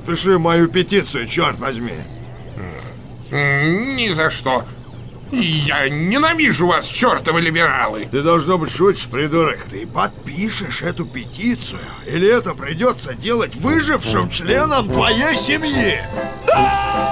Подпиши мою петицию, черт возьми. Ни за что. Я ненавижу вас, чертовы либералы. Ты, должно быть, шутишь, придурок. Ты подпишешь эту петицию, или это придется делать выжившим членам твоей семьи? Да!